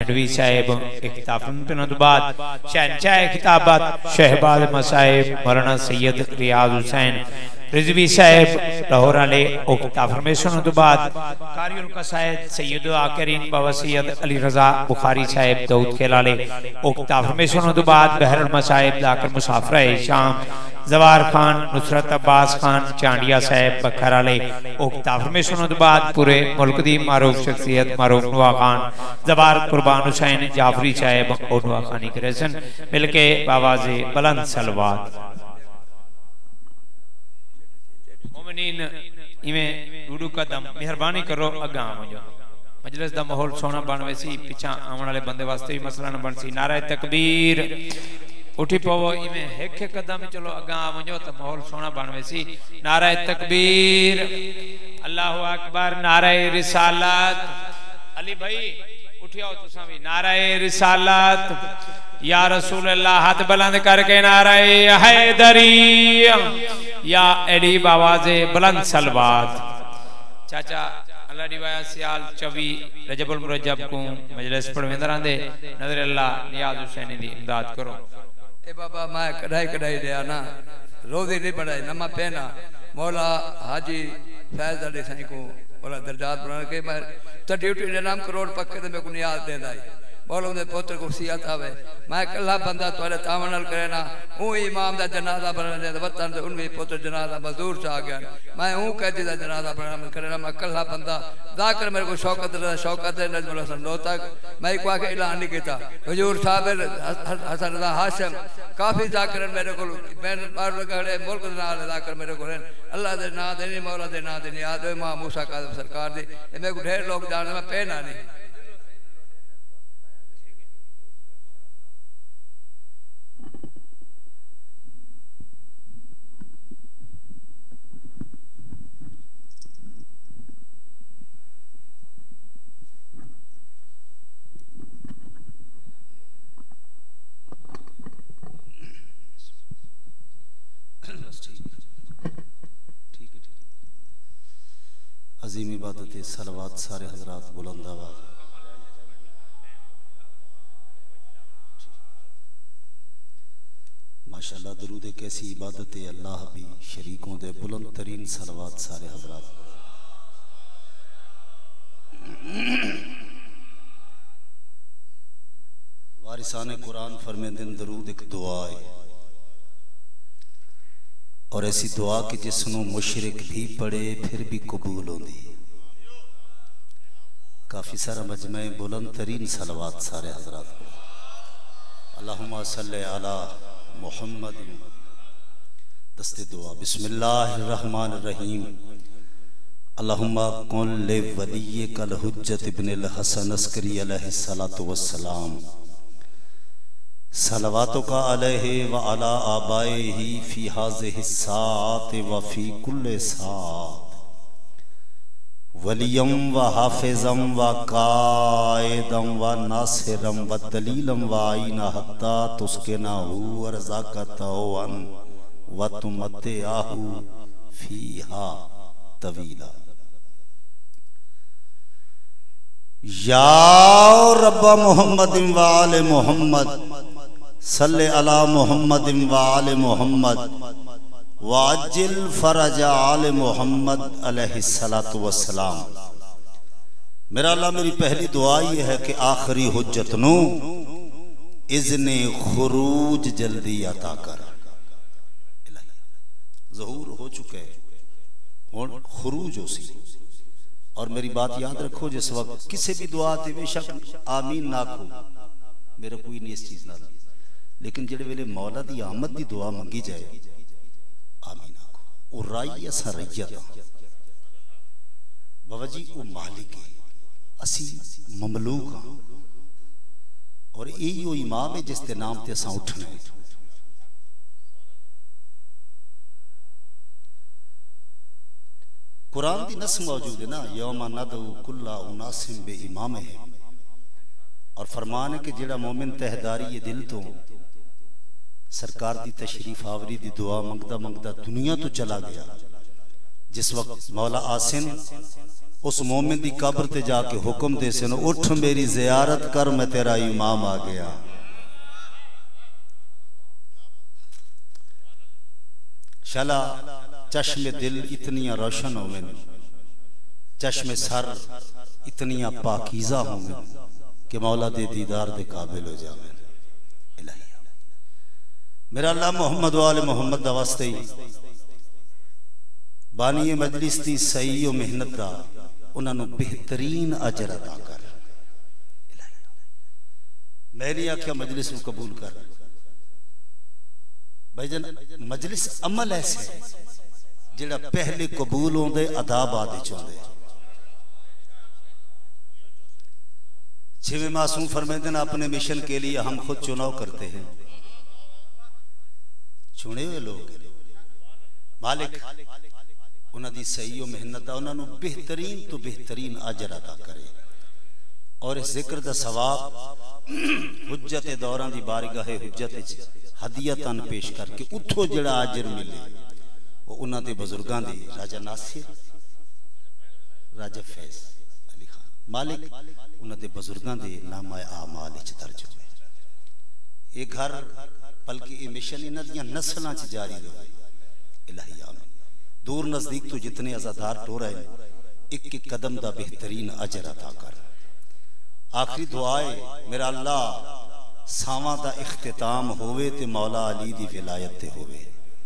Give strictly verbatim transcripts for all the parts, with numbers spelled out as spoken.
खंडवी साहिब इख्तिताम तो बाद शहनशाह किताबत शहबाज मसाहिब मौलाना सैयद रियाज हुसैन रिजवी साहिब लाहौर वाले उक्ता फरमेशन तो बाद कारियुल कसायद सैयद आकरीन बाबा सैयद अली रजा बुखारी साहिब दाऊद के लाले उक्ता फरमेशन तो बाद बहरुल मसाहिब जाकर मुसाफिर शाम जवार खान नुसरत अब्बास खान चांडिया साहिब बखर वाले उक्ता फरमेशन तो बाद पूरे मुल्क दी मारूफ शख्सियत मारूफ नुआ खान जवार कुर्बान हुसैन जाफरी साहिब और नुआ खानी करेसन मिलके बाबा से बुलंद सलवात मोमिनीन इवें डूडू कदम मेहरबानी करो अगा वजो मजलिस दा माहौल सोना बन वैसी पिछा आवन वाले बंदे वास्ते भी मसला न बनसी नारा तकबीर उठी पवो इवें एक एक कदम चलो अगा वजो तो माहौल सोना बन वैसी नारा तकबीर अल्लाह अकबर नारा रिसालत अली भाई उठियो तुसा भी नारा रिसालत या रसूल अल्लाह हाथ बुलंद करके नारा हैदरी या एडी बावाजे बुलंद सलवात चाचा अल्लाह दिवाया सियाल चौबी रजबुल मुरज्जब को मजलिस पढ़वेंदरां दे नजर अल्लाह नियाज हुसैन दी इमदाद करो ए बाबा मैं कढ़ाई कढ़ाई दे आना रोज़ी नहीं पढ़ाई नमा पहना मौला हाजी फैज अली साईं को मौला दर्जात बना के मैं तो ड्यूटी दे नाम करोड़ पक्के ते मैं को नियाज देंदा है बोलो दे पुत्र को सियात आवे मैं कल्ला बंदा तोरे तावनल करे ना ऊ इमाम दा जनाजा बनने दे वतन दे उनवे पुत्र जनाजा मजदूर चा गया मैं ऊ कहती दा जनाजा बनने करे ना मैं कल्ला बंदा जाकर मेरे को शौकत दा शौकत दे नजमुल हसन नो तक मैं को आके ऐलान नहीं कीता हुजूर साहब हसन रजा हाशिम काफी जाकर मेरे को मैं बार लगड़े मुल्क दे नाल जाकर मेरे को अल्लाह दे नाम दे नहीं मौला दे नाम दे नहीं याद मां मूसा काज़म सरकार दे मेरे को ढेर लोग जाने में पहना नहीं अजीम इबादत सलवात सारे हजरात बुलंद आवाज माशाल्लाह दरूद एक ऐसी इबादत है अल्लाह भी शरीकों दे बुलंद तरीन सलवात सारे हजरात वारिसाने कुरान फरमांदे दरूद एक दुआ है और ऐसी दुआ कि जिसनों मुशरिक भी पढ़े फिर भी कबूल होती काफी सारा मजमे बुलंद तरीन सलवात सारे हजरात अल्लाहुम्मा सल्ले अला मुहम्मद दस्ते दुआ बिस्मिल्लाहिर्रहमानिर्रहीम अल्लाहुम्मा कुन ले वलियकल हुज्जत इब्नुल हसन अस्करी अलैहिस्सलातु वस्सलाम सलवातों का अलैहि व अला आबाइही फी हाज़िहि सात व फी कुल्ले सात वलियम व हाफिज़म व कायदम व नासिरम व दलीलम व आईना हत्ता तुस्किनाहु व रज़ाक़तहु व तुमत्तिअहु फीहा तवीला या रब्ब मुहम्मद व आले मुहम्मद सल्ले अला मुहम्मद व आले मुहम्मद वाजिल फरज आले मुहम्मद अलैहिस्सलातु वस्सलाम। मेरा अल्लाह मेरी पहली दुआ ये है कि आखिरी हुज्जत नु इज़्ने खुरूज जल्दी अता कर। ज़हूर हो चुके और खुरूज हो सी। और मेरी बात याद रखो जिस वक्त किसी भी दुआ ते बेशक आमीन ना को मेरा कोई नहीं इस चीज ना लेकिन जेड़े वेले मौला दी आमद दी दुआ मंगी जाए आमीन आखो ओ राई असा रैयत बाबा जी ओ मालिक है असी ममलूक हां और यही वो इमाम है जिसके नाम ते असा उठना है। कुरान दी नस मौजूद है ना यौमा नदउ कुल्ला उनासिम बे इमाम है और फरमान है कि जेड़ा मोमिन तहदारी ये दिल तो सरकार दी तशरीफ आवरी दी दुआ मंगदा मंगदा दुनिया तो चला गया जिस वक्त मौला आसिन उस मोमिन की कब्र ते जाके हुक्म दे सन, उठ मेरी जियारत कर, मैं तेरा इमाम आ गया। शला चश्मे दिल इतनिया रोशन होवे, चश्मे सर इतनिया पाकीज़ा होवे कि मौला दे दीदार दे काबिल हो जावे। मेरा अल्लाह मोहम्मद वाले मोहम्मद दा वास्ते बानी मजलिस दी सही और मेहनत दा उन्होंने बेहतरीन अजर अदा कर। मैं नहीं आख्या मजलिस को कबूल कर भाईजान, मजलिस अमल ऐसे है जिहड़ा पहले कबूल होंदे अदा बाद विच होंदे। जिवें मासूम फरमाते हैं अपने मिशन के लिए हम खुद चुनाव करते हैं, चुने हुए लोग मालिक उन्होंने सही और मेहनत उन्होंने बेहतरीन तो बेहतरीन अजर अदा करे। और इस जिक्र का सवाब हुज्जत दौरान की बारगाह हुज्जत हदियतन पेश करके उठो जड़ा अजर मिले वो उन्होंने बुजुर्गों की राजा नासिर, राजा फैज अली खान मालिक उन्होंने बुजुर्गों के नामा आमाल दर्ज हो। ये घर बल्कि ये मिशन इन्हों नस्लों च जारी रहे। इलाही आमीन। दूर नजदीक तो जितने अज़ादार टो रहे एक एक कदम का बेहतरीन अजर अदा कर। आखिरी दुआ है मेरा अल्लाह सावा का इख्तिताम होवे ते मौला अली दी विलायत ते होवे,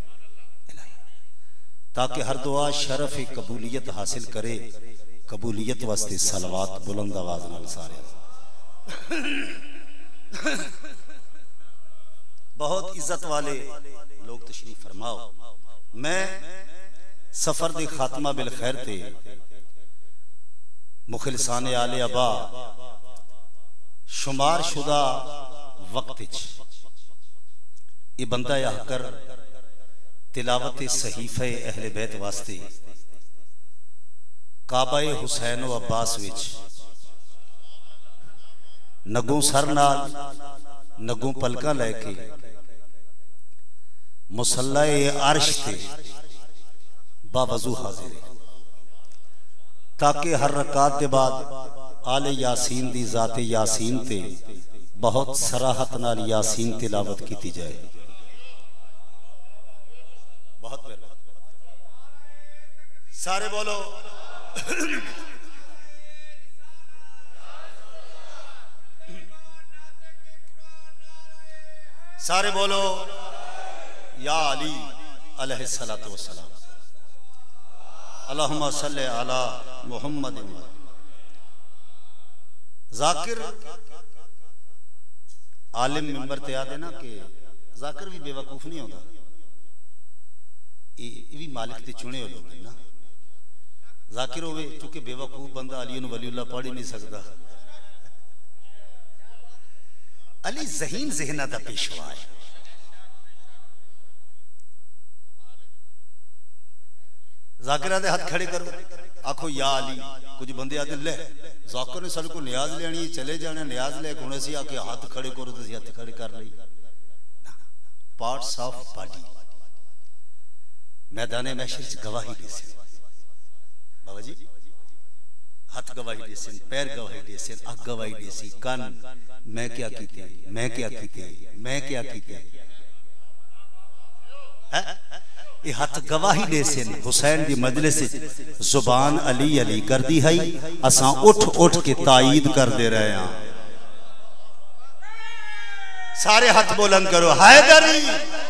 ताकि हर दुआ शरफ कबूलियत हासिल करे। कबूलियत वास्ते सलवात बुलंद आवाज नाल सारे। बहुत इज्जत वाले लोग तशरीफ फरमाओ। मैं सफर दी खात्मा बिल खैर थे मुखलिसाने आले अबा शुमार शुदा वक्त ये बंदा आकर तिलावत सहीफे अहले बैत वास्ते काबा हुसैन व अब्बास विच नगों सर नाल नगों पलका लैके मुसल्ला अर्श ते बावजू हाजिर है, ताकि हर रकात के बाद आले यासीन दी जाते यासीन ते बहुत सराहत नाल यासीन तिलावत की जाए। बहुत मेहरबान सारे बोलो सारे बोलो या अली अलैहिस्सलातु वस्सलाम अल्लाहुम्मा सल्ले अला मुहम्मद। जाकिर आलिम मिंबर ते आदे ना कि जाकिर भी बेवकूफ नहीं होता, ये भी मालिक के चुने लोग ना। जाकिर होवे क्योंकि बेवकूफ बंदा अली वलीउल्लाह पढ़ ही नहीं सकता। अली ज़हीन ज़हना दा पेशवा है। जाकिर आदे हाथ खड़े करो आखो या अली। कुछ बंदे आते ले जाकिर ने सारे को न्याज लेनी चले जाने न्याज ले हुण असीं आके हाथ खड़े करो तो हाथ खड़े कर ली। पार्ट्स ऑफ बॉडी मैदान महशर च गवाही दे सन बाबा जी। हाथ गवाही दे सन, पैर गवाही दे सन, अख गवाही दे सी, कान मैं क्या कीते मैं क्या कीते मैं क्या कीते ये हाथ गवाही दे सन। हुसैन दी मजलिस जुबान अली अली कर दी है, असां उठ उठ के तायीद कर दे रहे हैं। सारे हाथ बुलंद करो हैदरी।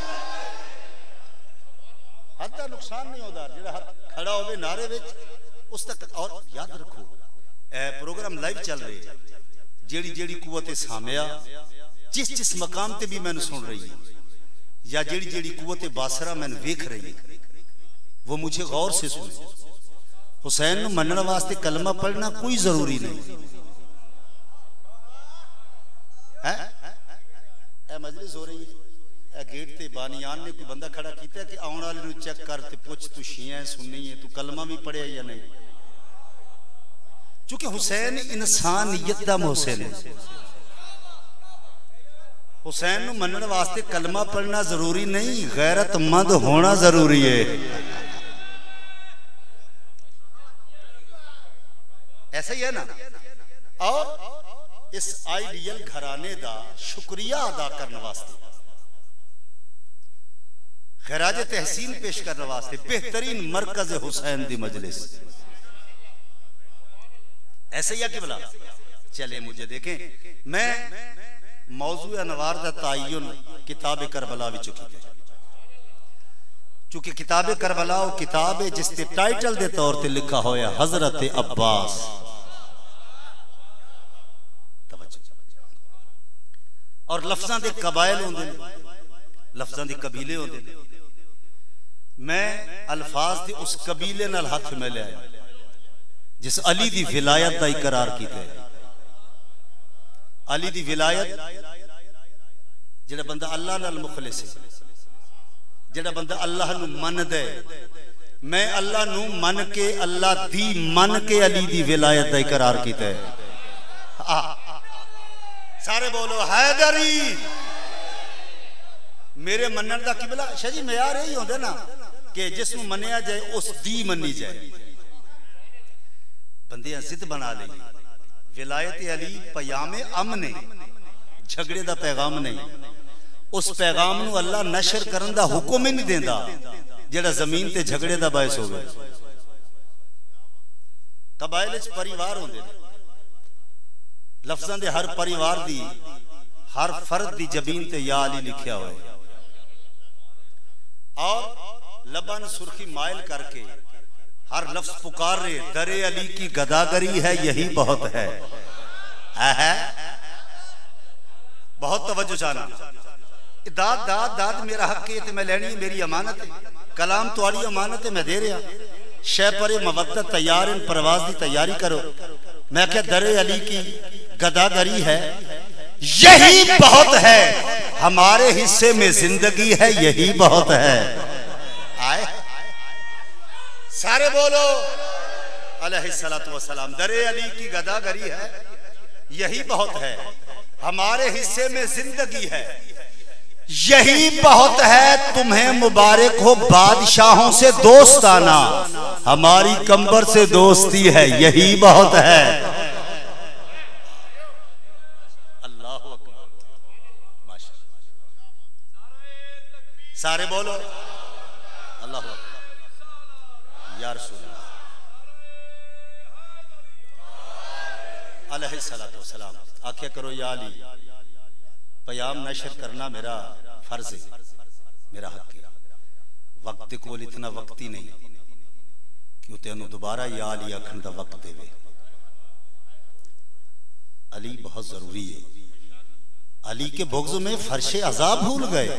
हाथ का नुकसान नहीं होता जेड़ा हाथ खड़ा होवे नारे विच उस तक। और याद रखो ए प्रोग्राम लाइव चल रहे, जेड़ी जेड़ी कुव्वत सामिया जिस जिस मकाम ते भी मैंने सुन रही है या जेड़ी जेड़ी कुव्वत बासरा मैंने वेख रही है वो मुझे गौर से सुने। हुसैन मनने वास्ते कलमा पढ़ना कोई जरूरी नहीं है। ए मजलिस हो रही है, ए गेट ते बानियान ने कोई बंदा खड़ा किया कि आने वाले नु चेक कर ते पुछ तू शिया है सुन्नी है, तू कलमा भी पढ़िया या नहीं। क्योंकि हुसैन इंसानियत दा मोहसिन है। हुसैन नु मनने वास्ते कलमा पढ़ना जरूरी नहीं, गैरतमंद होना जरूरी है। ही है ना। और इस आइडियल घराने दा शुक्रिया अदा करने वास्ते, खैराज तहसीन पेश करने वास्ते बेहतरीन मरकज हुसैन दी मजलिस ऐसे ही कि बोला चले मुझे देखें। मैं मौजू अनवार दा ताय्युन किताब करबला विच चुकी है, चूंकि किताब करबला वो किताब है जिसके टाइटल दे तौर पे लिखा होया हजरत अब्बास। और लफ्जां दे कबाइल होंदे ने, लफ्जां दे कबीले होंदे ने। मैं अल्फाज दे उस कबीले नाल हाथ मिलाया जिस अली दी विलायत दा इकरार कीता है। अली दी विलायत जेड़ा बंदा अल्लाह नाल मुखलिस है, जेड़ा बंदा अल्लाह नू मनदा है, मैं अल्लाह नू मन के अल्लाह दी मन के अली दी विलायत दा इकरार कीता है। सारे बोलो हैदरी। मेरे मनन दा किबला शाह जी मयार यही होंदा ना कि जिसनू मनिया जाए उस दी मनी जाए। बंदे जिद बना ली विलायत अली पयाम अमन है, झगड़े दा पैगाम नहीं। उस पैगाम नू अल्लाह नशर करन दा हुक्म ही नहीं देंदा जेड़ा जमीन ते झगड़े दा बायस हो गए। कबाइल च परिवार होंदे ने, लफ्जां दे हर परिवार दी हर फर्द दी जबीन ते या अली लिखा हुआ है। और लबन सुर्खी माइल करके हर लफ्ज पुकार रहे दरे अली की गदागरी है यही बहुत है। है बहुत तवज्जो चाहना। दाद दाद दाद मेरा हक है, मैं लेनी, मेरी अमानत है। कलाम तुम्हारी अमानत है, मैं दे रहा। शह पर मवद्दत तैयार इन परवाज की तैयारी करो। मैं क्या दरे अली की गदागरी है यही बहुत है, हमारे हिस्से में जिंदगी है यही बहुत है। आए सारे बोलो अलैहिस्सलातु वस्सलाम। दरे अली की गदागरी है यही बहुत है, हमारे हिस्से में जिंदगी है यही बहुत है। तुम्हें मुबारक हो बादशाहों से दोस्ताना, हमारी कंबर से दोस्ती है यही बहुत है। अल्लाह अकबर। सारे बोलो अल्लाह अकबर। या रसूल अलैहिस्सलातु वस्सलाम। आख्या करो या अली पयाम नशर करना मेरा फर्ज है, मेरा हक है। वक्त कोल इतना वक्त ही नहीं कि तेन दोबारा या अली आखन का वक्त देवे। अली बहुत जरूरी है। अली के बुग़्ज़ में फर्शे अज़ाब भूल गए।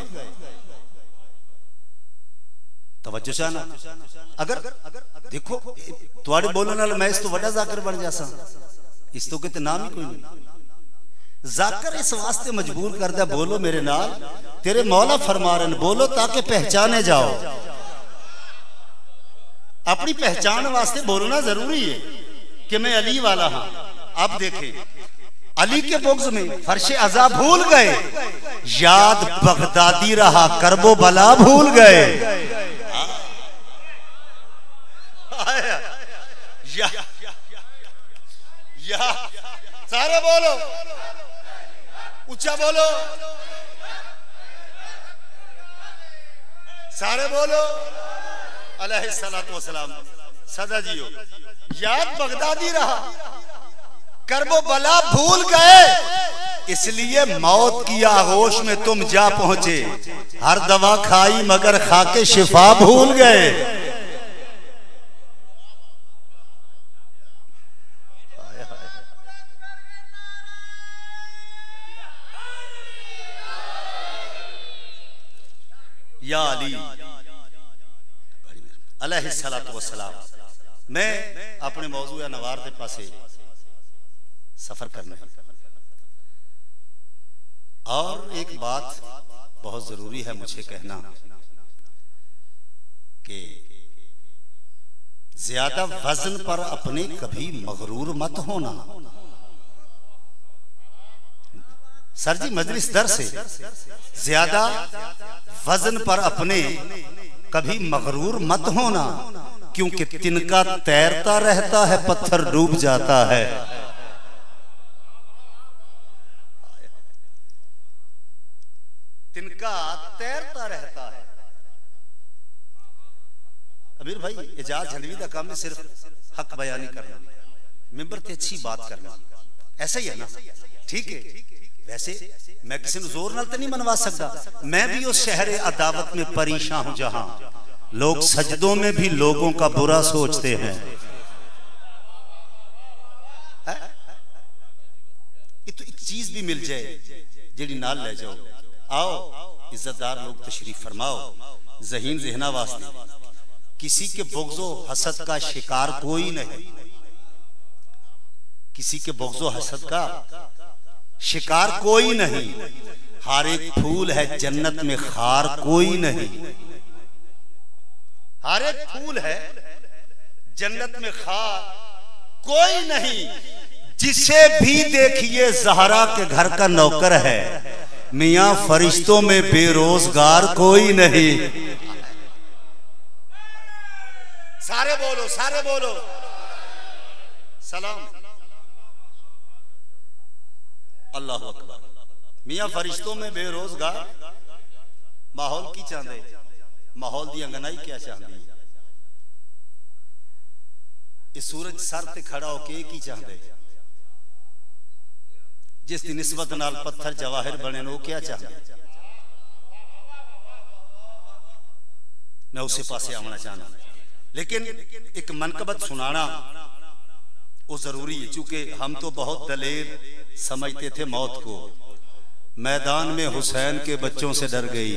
तवज्जो चाहना। अगर देखो तुहाडे बोलने नाल मैं इस तो वड्डा जाकर बन जासा, इस तो किते नाम ही कोई नहीं। जाकर इस वास्ते मजबूर कर दिया, बोलो मेरे नाल, तेरे मौला फरमा रहे बोलो ताकि पहचाने जाओ। अपनी पहचान वास्ते बोलना जरूरी है कि मैं अली वाला हाँ। अब देखें अली के बुग़्ज़ में फर्शे अज़ा भूल गए, याद बगदादी रहा करबो बला भूल गए। या, या, सारे बोलो ऊंचा बोलो, सारे बोलो अलैहिस्सलातु वस्सलाम। सदा जियो याद बगदादी रहा करबो बला भूल गए, इसलिए मौत की आगोश में तुम जा पहुंचे। हर दवा खाई मगर खाके शिफा भूल गए। या अली अलैहिस्सलातु वस्सलाम। मैं अपने मौजू नवार के पासे सफर करना है। और एक बात बहुत जरूरी है मुझे कहना कि ज्यादा वजन पर अपने कभी मगरूर मत होना। सर जी मजलिस दर से ज्यादा वजन पर अपने कभी मगरूर मत होना। क्योंकि तिनका तैरता रहता है, पत्थर डूब जाता है। तिनका तैरता रहता है। अमीर भाई एजाज हलवी का काम है सिर्फ हक बयानी करना, मिंबर ते अच्छी बात करना, ऐसा ही है ना? ठीक है। वैसे मैं किसी को जोर नाल तो नहीं मनवा सकता। मैं भी उस शहर अदावत में परेशान हूं जहां लोग सजदों में भी लोगों का बुरा सोचते हैं। ये तो एक चीज भी मिल जाए जेडी नाल ले जाओ। आओ इज्जतदार लोग तशरीफ फरमाओ। ज़हीन ज़हना वास्ते किसी के बुग़्ज़ो हसद का शिकार कोई नहीं, किसी के बुग़्ज़ो हसद का शिकार कोई नहीं। हर एक फूल है जन्नत में खार कोई नहीं, हर एक फूल है जन्नत में खार कोई नहीं। जिसे भी देखिए ज़हरा के घर का नौकर है, मियां फरिश्तों में बेरोजगार कोई नहीं। सारे बोलो, सारे बोलो सलाम। अल्लाह अकबर। मियां फरिश्तों में बेरोजगार माहौल की चाहते, माहौल दी अंगनाई क्या चाहती है? इस सूरज सर ते खड़ा होके की चाहते, जिस दी निस्बत नाल पत्थर जवाहिर बने वो क्या चाहते? मैं उसे पासे आना चाहना, लेकिन एक मनकबत सुनाना वो जरूरी है, चूंकि हम तो बहुत दलेर समझते थे मौत को। मैदान में हुसैन के बच्चों से डर गई।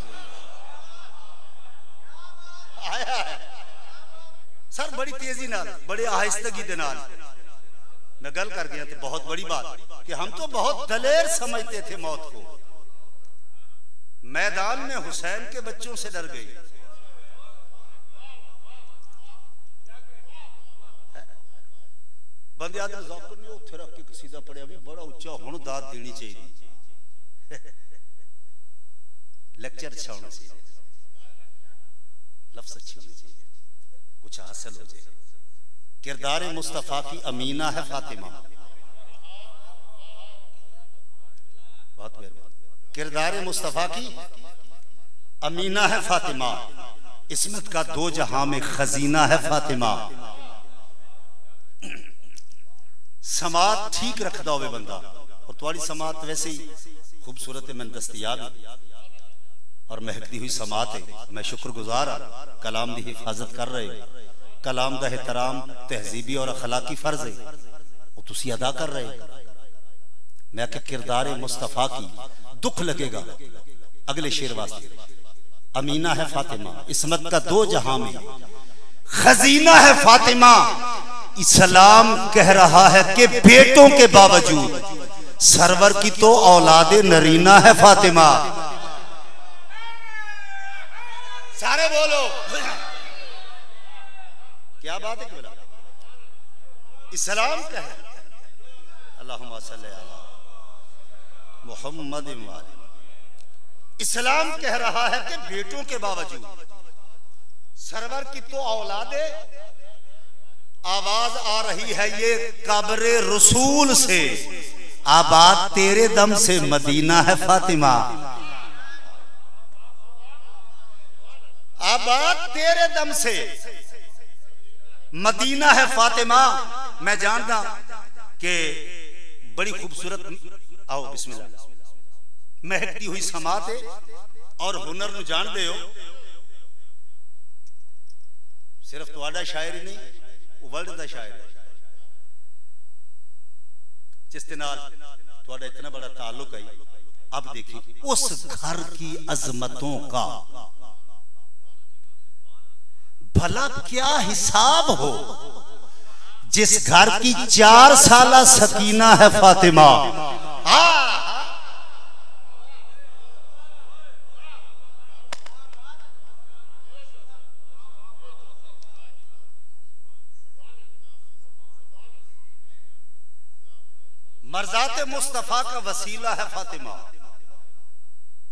आया है सर बड़ी तेजी नाल, बड़े आहिस्तगी दे नाल मैं गल कर गया। तो बहुत बड़ी बात कि हम तो बहुत दलेर समझते थे मौत को। मैदान में हुसैन के बच्चों से डर गई। बंदे आदमी ज़ौक़ नहीं उत्थे रख के कसीदा पढ़िया भी बड़ा उच्चा हुण दाद देनी चाहिए। लेक्चर अच्छा होना चाहिए, लफ्ज़ अच्छे होने चाहिए, कुछ हासिल हो जाए। किरदार मुस्तफ़ा की अमीना है फातिमा। बहुत मेहरबान। किरदार मुस्तफ़ा की अमीना है फातिमा। इस्मत का दो जहां में खजीना है फातिमा। समात ठीक रखदा होवे बंदा, और तुम्हारी समात वैसे ही खूबसूरत है, मैं दस्तयाब और महकती हुई समात है। मैं शुक्रगुजार हाँ कलाम दी हिफाजत कर रहे हो। कलाम दा एहतराम तहजीबी और अखलाकी फर्ज है, वो तुसी अदा कर रहे हो। मैं क्या किरदार मुस्तफ़ा की दुख लगेगा अगले शेर वास्ते। अमीना है फातिमा, इस्मत का दो जहां में खजीना है फातिमा। इस्लाम कह रहा है कि बेटों के बावजूद सरवर की तो औलादे नरीना है फातिमा। सारे बोलो क्या बात है? बोला इस्लाम का है। अल्लाहुम्मा सल्ली अला मुहम्मद वाले। इस्लाम कह रहा है कि बेटों के बावजूद सरवर की तो औलादे। आवाज आ रही है ये कब्र रसूल से, आबाद तेरे दम से मदीना है फातिमा। आबाद तेरे दम से मदीना है फातिमा। मैं जानता कि बड़ी खूबसूरत, आओ बिस्मिल्लाह, महकती हुई समात है और हुनर ਨੂੰ जानते हो। सिर्फ तुम्हारा शायर ही नहीं, वर्ल्ड का शायर है जिस दे नाल तुम्हारा इतना बड़ा ताल्लुक है। अब देखिए उस घर की अजमतों का भला क्या हिसाब हो जिस घर की चार साला सकीना है फातिमा। मर्जाते मुस्तफा का वसीला है फातिमा।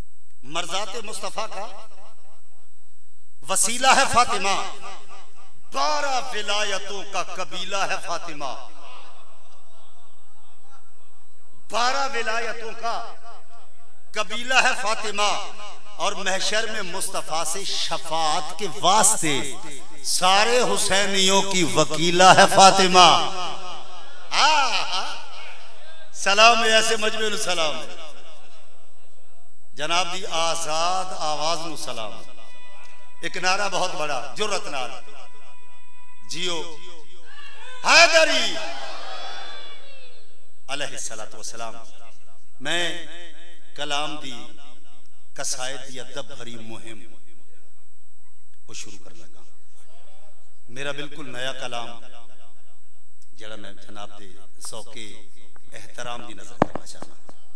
मर्जाते मुस्तफा का वसीला है फातिमा। बारह विलायतों का कबीला है फातिमा, बारह विलायतों का कबीला है फातिमा, और महशर में मुस्तफा से शफाअत के वास्ते सारे हुसैनियों की वकीला है फातिमा। सलाम है ऐसे मजमे नु सलाम है जनाब दी आजाद आवाज नु सलाम। एक नारा बहुत बड़ा जुर्रत नाल जियो हैदरी अलैहिस्सलातु वस्सलाम। मैं कलाम दी कसायद दी अदब भरी मुहिम वो शुरू कर लगा। मेरा बिल्कुल नया कलाम जड़ा मैं जनाब दे सौके एहतराम दी नजर करना चाहना।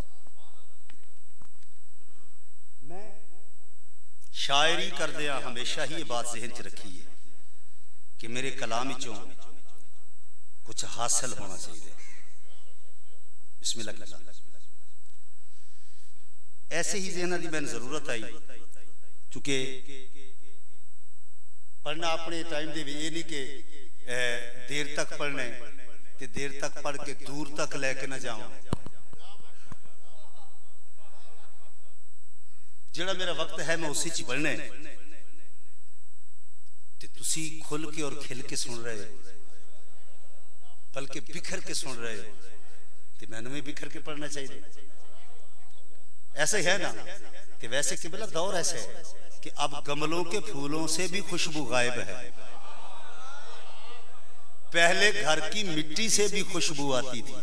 मैं शायरी कर दिया हमेशा ही ये बात जहन च रखी है कि मेरे कलाम चों कुछ हासिल होना चाहिए। बिस्मिल्लाह। ऐसे ही जहना की मैंने जरूरत आई चूंकि पढ़ना अपने टाइम दे ये नहीं कि देर तक पढ़ना है ते देर तक पढ़ के दूर तक लेके ना जाऊं। जेड़ा मेरा वक्त है मैं उसी च पढ़ना है ते तुसी खुल के और खिल के सुन रहे हो, बल्कि बिखर के सुन रहे हो, ते मैंने भी बिखर के पढ़ना चाहिए। ऐसा ही है ना। कि वैसे किबला दौर ऐसे है कि अब गमलों के फूलों से भी खुशबू गायब है। पहले घर की मिट्टी से भी खुशबू आती थी।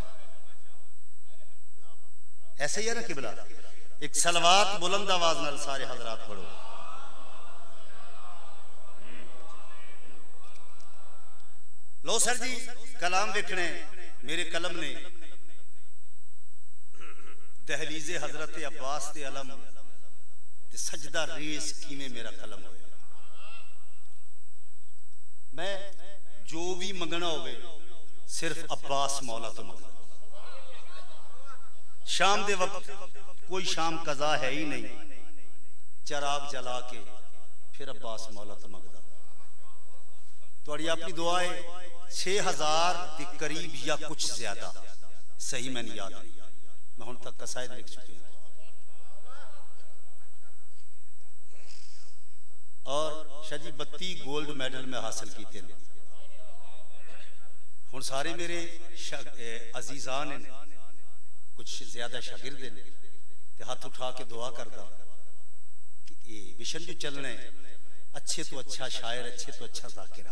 ऐसे ही है ना किबला। एक सलवात बुलंद आवाज नाल सारे हजरात पढ़ो। लो सर जी कलाम देखने मेरे कलम ने दहलीजे हजरत अब्बास ते अलम ते सजदा रेस कीमे मेरा कलम होया। मैं जो भी मंगना होवे सिर्फ अब्बास मौला तो मंगना। शाम दे वक्त कोई शाम कजा है ही नहीं, चराग जला के फिर अब्बास मौला तो मंगदा। थोड़ी अपनी दुआएं छह हजार के करीब या कुछ ज्यादा सही मैंने याद नहीं, मैं हुण तक कसायद लिख चुके हैं। और शाजी बत्ती गोल्ड मेडल में हासिल किए हैं। हुण सारे मेरे अजीजान ने कुछ ज्यादा शागिर्द ने हाथ उठा के दुआ करदा कि ये मिशन जो चलना है अच्छे तो अच्छा शायर, अच्छे तो अच्छा जाकिर।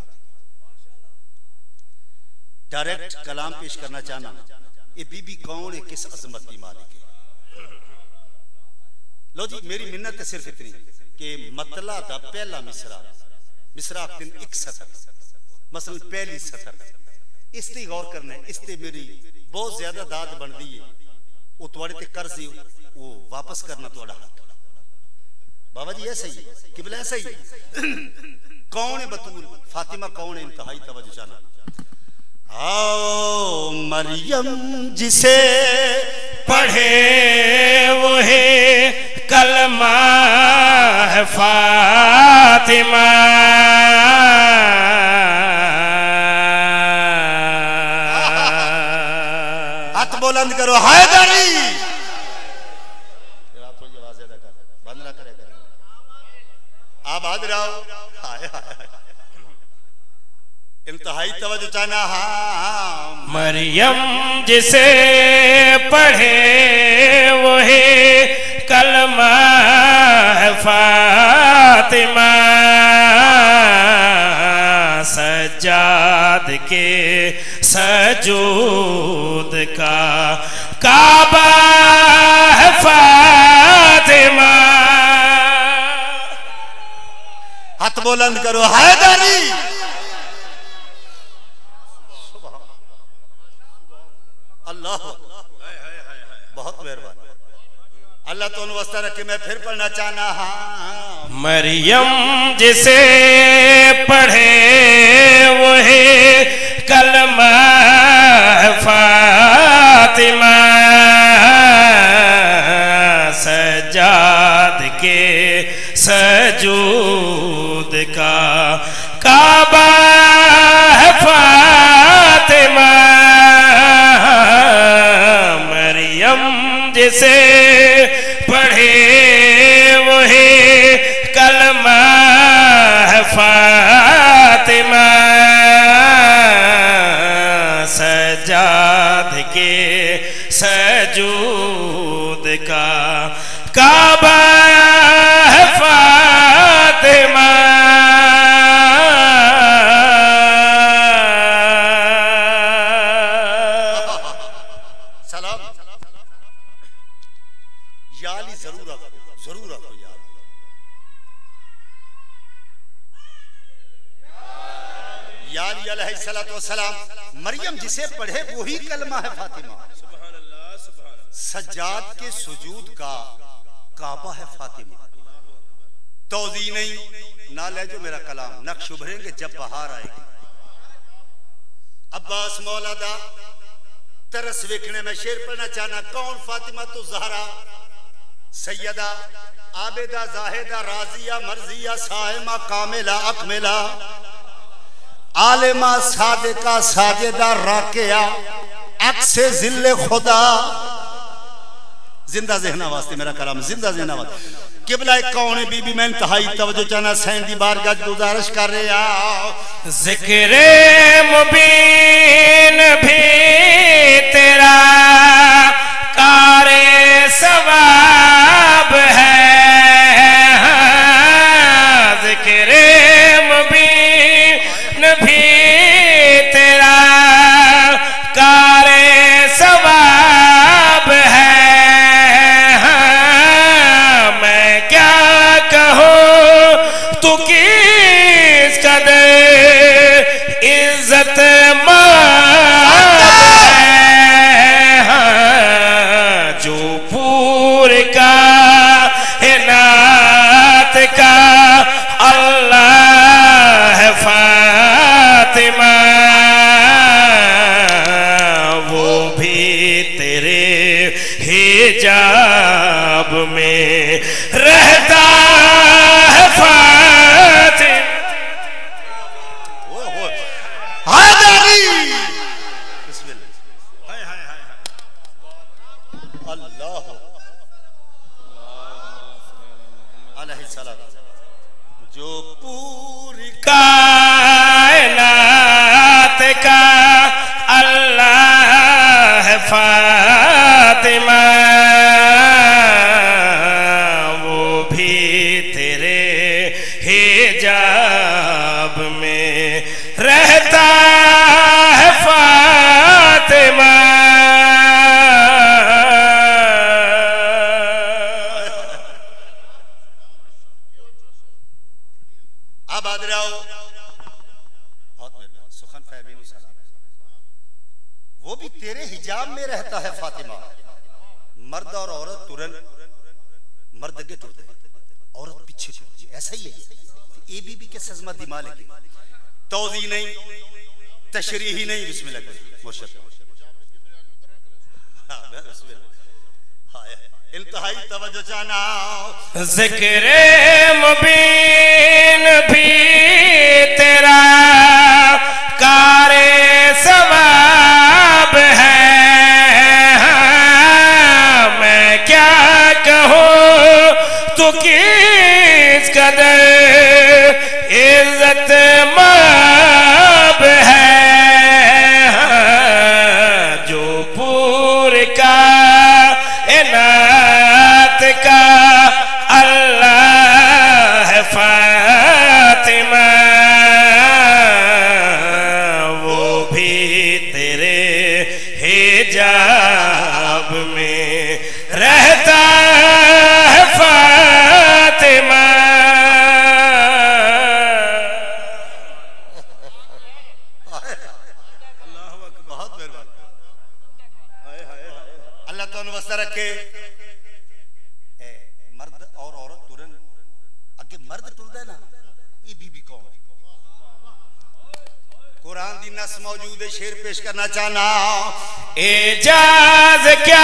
डायरेक्ट कलाम पेश करना चाहना। ये बीबी कौन है, किस अजमत की मालिक है। लो जी मेरी मिन्नत है सिर्फ इतनी कि मतला दा पहला मिसरा मिसरा दिन एक सतर मसल पहली सतर इस ते गौर करना है। इस ते मेरी बहुत ज्यादा दाद बनती है। वो तुआड़े ते कर्ज वो वापस करना तुआड़ा हक। बाबा जी ऐसा ही कि बोले ऐसा ही कौन है बतूल फातिमा कौन है, इंतहाई तवज्जो चाहना। आओ मरियम जिसे पढ़े वो है कलमा है फातिमा। हाथ बुलंद करो हैदरी। थोड़ी आवाज ज्यादा कर, बंद ना करे करे। आप हाजिर आओ। हाय हाय इंतहाई तवज्जो चाहना। हाँ मरियम जिसे पढ़े वो है कलमा है फातिमा। सज्जाद के सजूद का काबा है फातिमा। हाथ बुलंद करो हैदरी। अल्लाह बहुत मेहरबान। अल्लाह तो वास्ता रखे। मैं फिर पढ़ना चाहना। हाँ मरियम जिसे पढ़े वो है कलमा फातिमा। सजाद के सजूद का काबा जिसे पढ़े वही कलमा है फातिमा। सजाद के सजूद का काबा है फातिमा। सलाम याली जरूर रखो, जरूर रखो यार। याली अलैहिस्सलातु वस्सलाम, मरियम जिसे पढ़े वही कलमा है फातिमा। सज्जाद के सुजूद का काबा है फातिमा। तौज़ी नहीं ना ले जो मेरा कलाम, नक्श उभरेंगे जब बहार आएगी। अब्बास मौलादा तरस वेखने में शेर पढ़ना चाहना। कौन फातिमा तो ज़हरा, सैयदा आबेदा जाहिदा राजिया मर्जिया साइमा कामिला अकमिला आलिमा सादिका साजिदा राकिया अक्से जिल्ले खुदा। जिंदा ज़हना वास्ते मेरा कलाम, जिंदा ज़हना वास्ते। किबला कौन है बीबी, मैं इंतहाई तवज्जो चाहना सैन दी बारगाह गुजारिश कर रहे आओ। ज़िक्रे मुबीन भी तेरा कारे सवाब है। ज़िक्रे मुबीन भी तेरा कारे सवाब है। तू किस कदर इज्जत जो पूर का है नात का अल्लाह है फातिमा। वो भी तेरे हिजाब में रहता है फातिमा। जो पूरी कायनात का अल्लाह है फातिमा। वो भी तेरे हिजाब में रहता है फातिमा। वो भी तेरे हिजाब में रहता है फातिमा। मर्द और औरत तुरंत, मर्द के टूटते औरत पीछे टूटती, ऐसा ही है। ए बीबी के सजमा दिमाग की तौज़ी नहीं, तशरीही नहीं। बिस्मिल्लाह मुर्शद। हाँ बिस्मिल्लाह, इंतहाई तवज्जो चाहना। ज़िक्रे मुबीन भी तेरा कारे सवाब है। मैं क्या कहूँ तू किस कदर इज्जत माब है। जो पूर का इनात का अल्लाह है फातिमा। वो भी तेरे हिजाब में रहता है फातिमा। बहुत मेहरबान, अल्लाह तो वस्ता रखे। मर्द और औरत तुरंत अगे मर्द टुरदा ना, ये बीबी कौन? कुरान दी नस मौजूद है, शेर पेश करना चाहना। एजाज क्या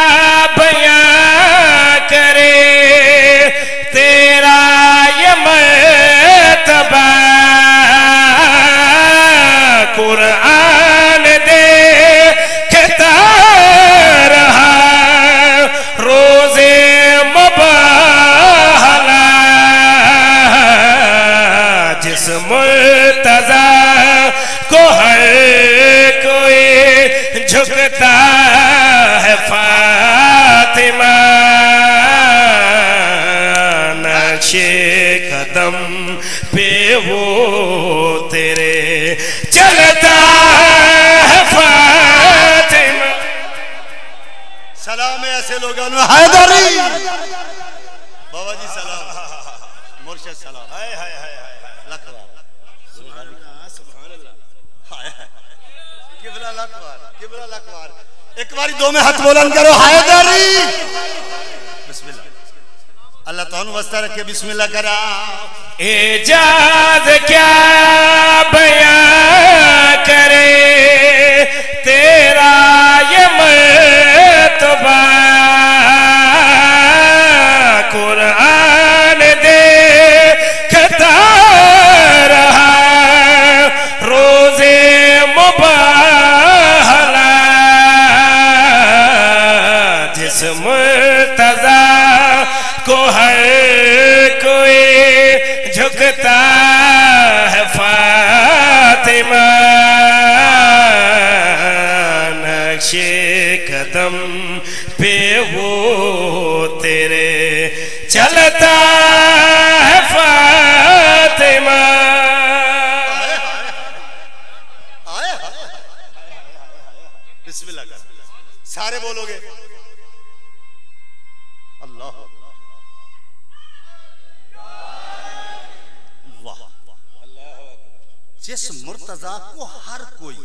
बयां करे तेरा ये मर्तबा। कुरान देखता रहा फातिमा नक्शे कदम पे वो तेरे चलता है फातिमा। सलाम है ऐसे लोगों ने हैदरी बाबा जी सलाम मुर्शिद सलाम हाय हाय हाय लखवार सुभान अल्लाह सुभान अल्लाह हाय हाय किबला लखवार किबला लखवार एक बारी दो में हाथ बुलंद करो हैदरी बिस्मिल्लाह अल्लाह तानु वास्ता रखे बिस्मिल्लाह करा। एजाज क्या बयां करे तेरा ये मर्तबा कुरान देखता रहा रोजे मुबाहला जिस मुर्तजा को हर कोई झुकता है फातिमा नक्शे कदम पे वो तेरे चलता है फातिमा। बिस्मिल्लाह कर सारे बोलोगे अल्लाह वाह जिस मुर्तजा को हर कोई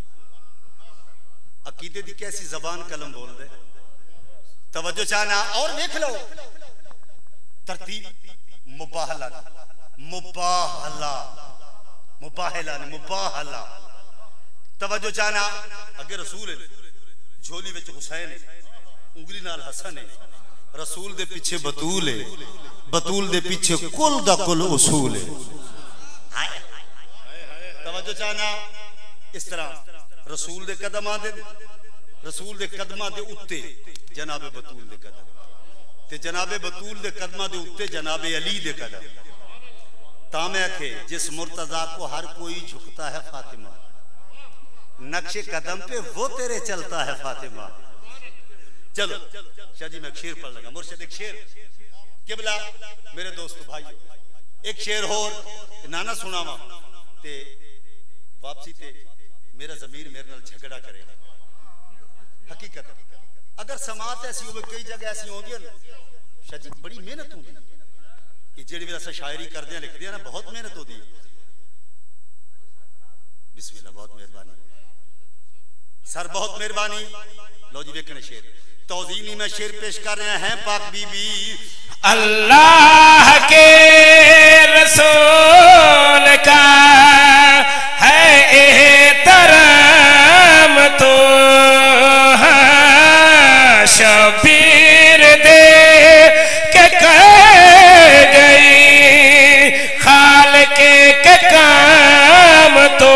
अकीदे दी कैसी जबान कलम बोल दे तवज्जो चाहना और देख लो तरतीब मुबाहला मुबाहला मुबाहला ने मुबाहला तवज्जो चाहना अगे रसूल झोली विच हुसैन उंगली नाल हसन है रसूल दे पीछे बतूल है बतूल दे पीछे कुल दा कुल उसूल है तवज्जो चाहना इस तरह रसूल दे कदम आदे रसूल दे कदमां दे उत्ते जनाबे बतूल दे कदम ते जनाबे बतूल दे कदमां दे उत्ते जनाबे अली दे कदम तामे आखे जिस मुर्तजा को हर कोई झुकता है फातिमा नक्शे कदम पे वो तेरे चलता है फातिमा। चलो शाह जी मैं एक शेर पढ़ लगा मुर्शिद एक शेर किबला मेरे दोस्त भाइयों एक शेर होर नाना सुनावा ते वापसी ते मेरा जमीर मेरे नाल झगड़ा करे हकीकत अगर समात ऐसी हो कई जगह ऐसी होती है शाह जी बड़ी मेहनत होती है ये जेड़ी भी अस शायरी करते हैं लिखते हैं ना बहुत मेहनत होती है। बिस्मिल्लाह बहुत मेहरबानी सर बहुत मेहरबानी। लो जी देखने शेर तौजीनी में शेर पेश कर रहे हैं पाक बीबी अल्लाह के रसूल का है एहतराम तो शबीर दे के कह गई खाल के, के काम तो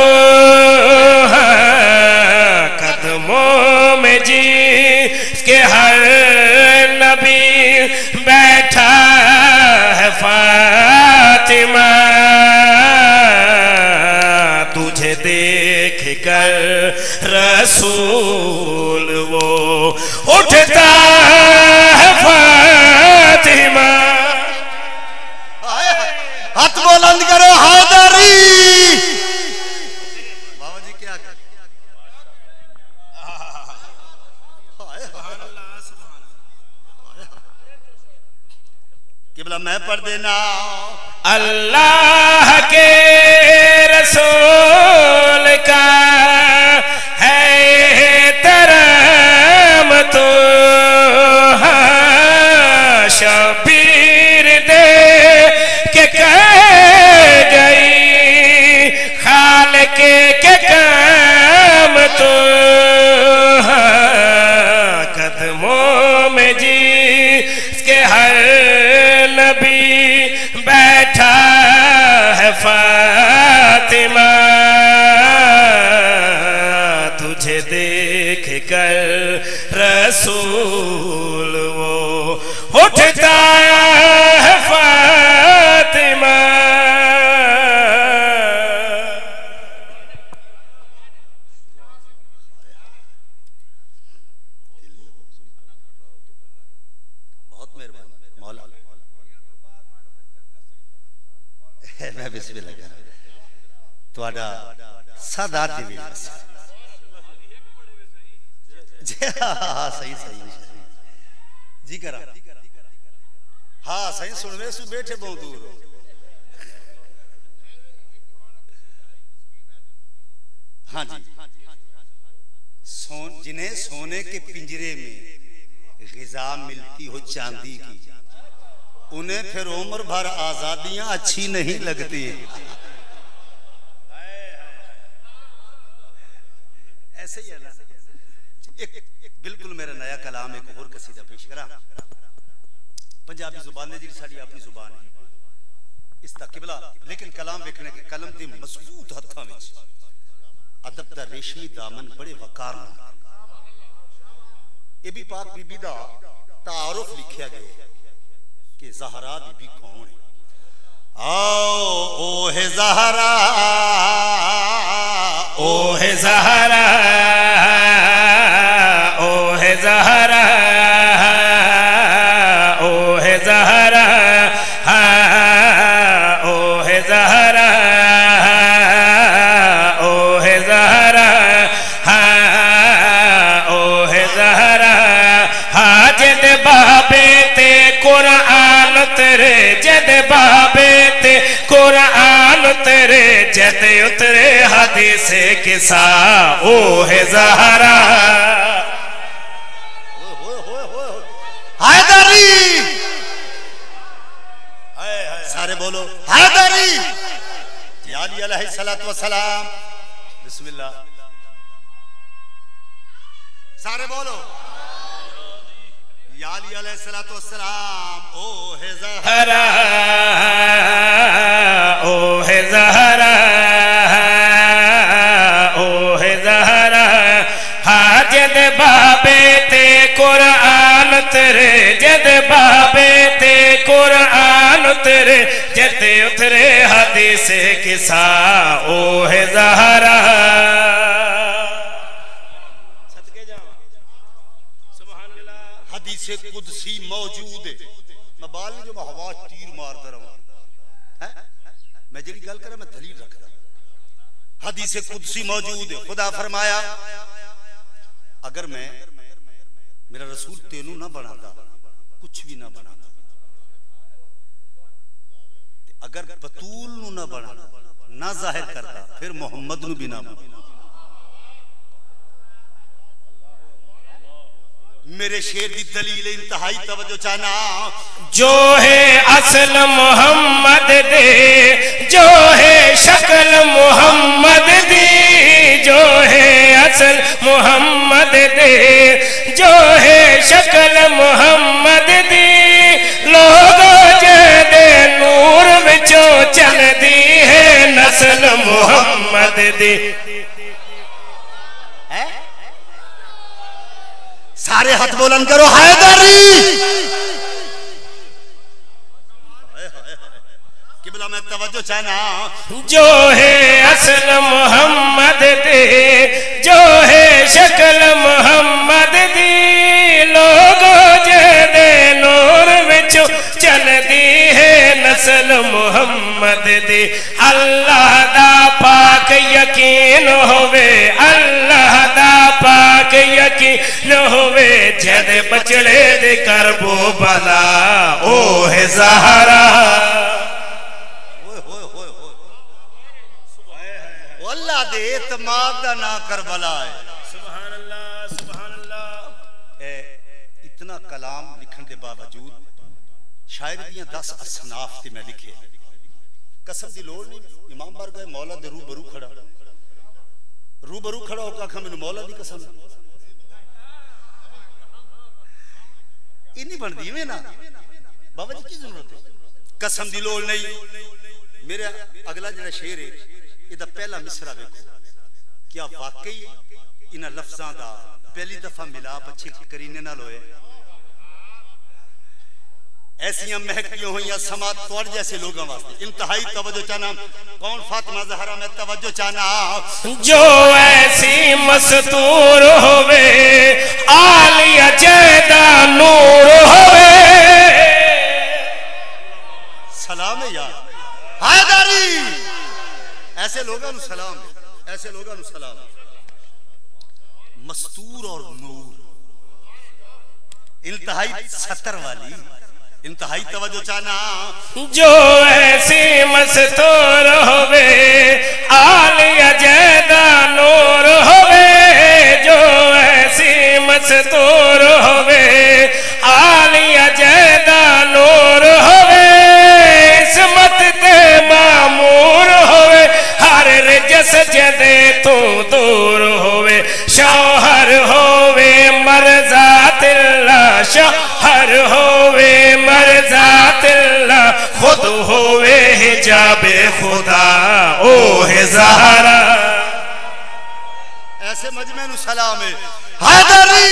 कदमों में जी के हर नबी बैठा है फातिमा तुझे देख कर रसूल वो उठता है फातिमा। हाथ बुलंद करो हैदरी बाबा जी क्या कर किबला मैं पढ़ देना अल्लाह के रसूल का है तरम तो शबीर दे के कह गई खाल के, के काम तो कदमों में जी के हर नबी बैठा है फातिमा तुझे देख कर रसूल वो उठता है फातिमा। मेहरबानी मौला मैं बिस्मिल्लाह कर ਤੁਹਾਡਾ सादा टीवी हाँ सही सही जी करा हाँ सही सुन वे सु बैठे बहुत दूर हो हाँ जी सोन जिन्हें सोने के पिंजरे में ग़िज़ा मिलती हो चांदी की उन्हें फिर उम्र भर आजादियां अच्छी नहीं लगती। ऐसे ही है ना। एक, एक बिल्कुल मेरा नया कलाम एक और कसीदा पेश करा पंजाबी जुबान ने जी साड़ी अपनी जुबान है इस तकबला लेकिन कलाम देखने के कलम दे मजबूत हत्थां विच अदब दा रेशमी दामन बड़े वकार नाल ये भी पाक बीबी दा तारुफ लिखा गया कि ज़हरा बीबी कौन है। आओ ओ है ज़हरा ओ है ज़हरा ओ है ज़हरा ओ है ज़हरा ओ है ज़हरा ओ है ज़हरा ओ है ज़हरा जद बाबे ते कुरान तेरे जद बाबे ते कुरान तेरे जद उतरे हदीस किसा ओ है ज़हरा हैदरी सारे बोलो हैदरी अली अलैहिस्सलातु वस्सलाम बिस्मिल्लाह सारे बोलो अली अलैहिस्सलातु वस्सलाम ओ है ज़हरा ओ है ज़हरा ओ है ज़हरा जद बाबे ते कुरान तेरे जद बाबे ते कुरान तेरे जद उतरे हदीस किसा ओ है ज़हरा हदीस कुदसी मौजूद है मैं बाल जो मैं हवा तीर मारता रहूं हैं मैं जेडी गल करा मैं दलील रखदा हदीस कुदसी मौजूद है खुदा फरमाया अगर मैं मेरा रसूल तेनू ना बनाता कुछ भी ना बनाता अगर बतूल नू ना बनाता ना जाहिर करता फिर मोहम्मद नू भी ना बनाता मेरे शेर की दलील इंतहाई तवज्जो चाहना जो है असल मोहम्मद दे जो है शक्ल मोहम्मद दी जो है असल मोहम्मद दे जो है शक्ल मोहम्मद दी लोगों जे नूर विचों चलदी है नस्ल मोहम्मद दी सारे हाथ बुलंद करो हैदरी किबला में तवज्जो चाहना जो है असल मोहम्मद दे जो है शक्ल मोहम्मद दी लोगों जे नूर विचों चलदी है नस्ल मोहम्मद दी अल्लाह दा पाक यकीन होवे अल्लाह दा पाक यकीन होवे जद बचड़े दे करबो भला ओ है ज़हरा अल्लाह दे इत्माद दा ना करबला है सुभान अल्लाह सुभान अल्लाह इतना कलाम लिखने के बावजूद शायर दियां दस असनाफ ते मैं लिखे कसम दी लोड़ नहीं इमाम बार गए मौला दे रूबरू खड़ा रूबरू खड़ा होकर आखा मैनू मौला दी कसम इन्नी बनती में ना बाबा जी की जरूरत है कसम दी लोड़ नहीं मेरा अगला जरा शेर है इहदा पहला मिसरा देखो क्या वाकई इन लफ्जां दा पहली दफा मिलाप अच्छे करीने नाल होए ऐसियां महकियों हुई समा तोड़ जैसे लोगों वास्ते इंतहाई तवज्जो चाहना कौन फातिमा ज़हरा में तवज्जो चाहना जो ऐसी मस्तूर होवे आलिया जैदा नूर होवे ऐसे लोगों नु सलाम ऐसे लोगों नु सलाम मस्तूर और नूर इंतहाई सतर वाली इंतहाई तवज्जो चाहना जो ऐसी मस्तूर होवे आलिया जैदा नूर होवे जो ऐसी मस्तूर होवे आलिया जैदा नूर होवे इसमत ते मामूर होवे हर रजस जदे तू दूर होवे शौहर होवे मरज़ातिल्लाह शौहर होवे मरज़ातिल्लाह खुद होवे हिजाबे खुदा ओ है ज़हरा ऐसे मजमे नु सलाम है हैदरी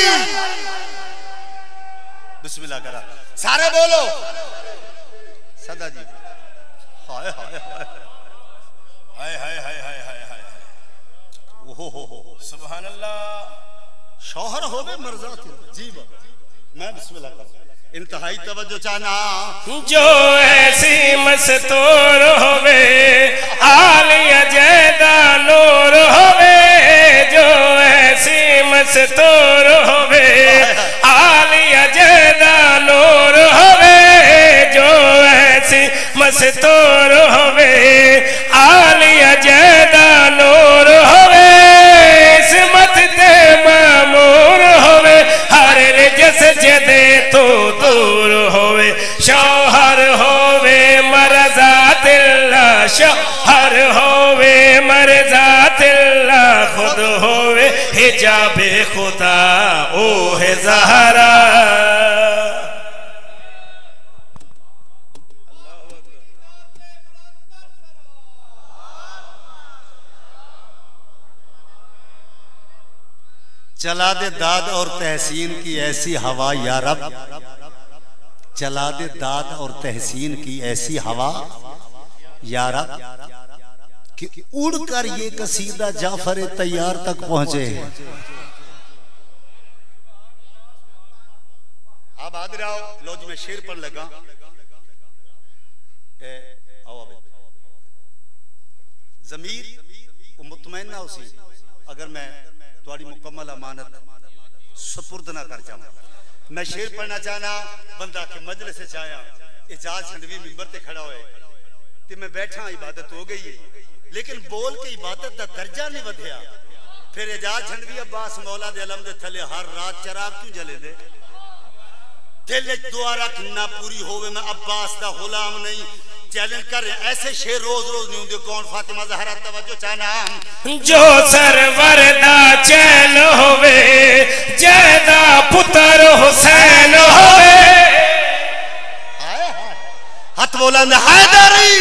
बिस्मिल्लाह करा सारे बोलो सदा जी हाय हाय हाय हाय हाय हाय हाय हाय ओहो हो हो सुभान अल्लाह शौहर होवे मरज़ात जी मैं बिस्मिल्लाह करा इंतहाई तवज्जो चाहना जो ऐसी मस्तूर होवे आलिया जैदा नूर होवे जो ऐसी मस्तूर होवे आलिया जैदा नूर होवे जो ऐसी मस्तूर होवे आलिया जैदा नूर होवे इसमत ते मामूर होवे हर रजस जदे तो दूर होवे शौहर होवे मरज़ातिल्लाह शौहर होवे मरज़ातिल्लाह खुद होवे हिजाबे खुदा ओ है ज़हरा चला दे दाद और तहसीन की ऐसी हवा या रब चला दे दाद और तहसीन की ऐसी हवा या रब कि उड़कर ये कसीदा जाफर तैयार तक पहुंचे। आप हाजिर आओ लोज में शेर पर लगा जमीर मुतमैन ना उसी अगर मैं थोड़ी मुकम्मल अमानत सुपुर्द ना कर जाऊं मैं शेर पढ़ना चाहना बंदा के मजलिस से चाया इजाज छंडवी मिंबर ते खड़ा होए ते मैं बैठा इबादत हो गई है लेकिन बोल के इबादत दा दर्जा नहीं वधिया फिर इजाज छंडवी अब्बास मौला दे अलम दे थले हर रात चराग क्यों जले दे दिल दुआ रख ना पूरी होवे मैं अब्बास दा गुलाम नहीं चैलेंज कर रहे ऐसे शेर रोज रोज नहीं होंगे कौन फातिमा ज़हरा तवज्जो चाहना जो सरवर दा चैन होवे जैदा पुत्र हुसैन होवे हथ बुलंद हैदरी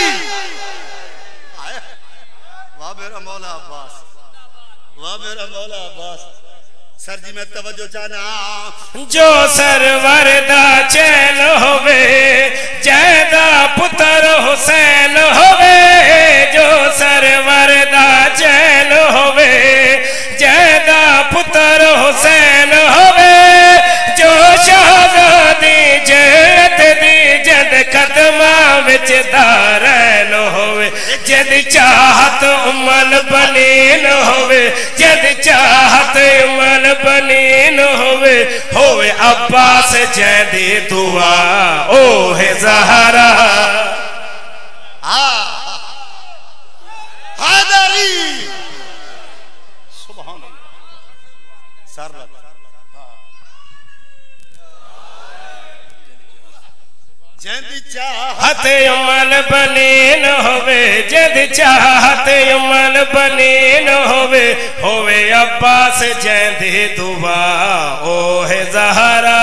वाह मेरा मौला अब्बास वाह मेरा मौला अब्बास सर जी मैं तवज्जो चाहना जो सरवर दा चैन होवे जैदा पुत्र हुसैन होवे जो सरवर दा चैन होवे जैदा पुत्र हुसैन होवे जो शहजादी जैत दी जद कदमा विच दारैन होवे जद चाहत उमल बनीन होवे जद चाहत उमल बनीन होवे होवे अब्बास जैदी दुआ ओ है ज़हरा हैदरी सुभान अल्लाह सर जैदी चाहत उमल बनीन होवे जद चाहत उमल बनीन होवे होवे अब्बास जैदी दुआ ओ है ज़हरा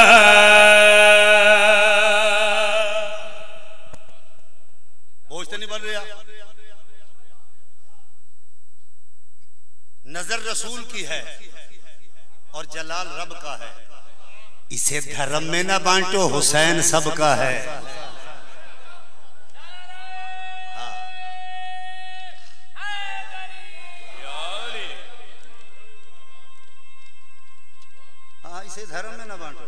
बोझ तो नहीं बन रहा नजर रसूल की है और जलाल रब का है इसे धर्म में ना बांटो हुसैन सबका है हाँ इसे धर्म में ना बांटो